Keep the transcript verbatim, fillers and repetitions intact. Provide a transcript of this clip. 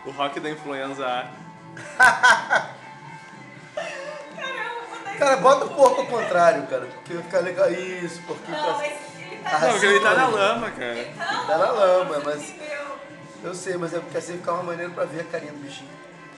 O rock da influenza A. Cara, bota o porco ao contrário, cara, porque vai ficar legal. Isso, porquinho Não, pra... mas ele tá... Não, porque ele tá na Assim, lama, cara. Então, Tá na lama, mas- entendeu? Eu sei, mas é porque assim fica uma maneira pra ver a carinha do bichinho.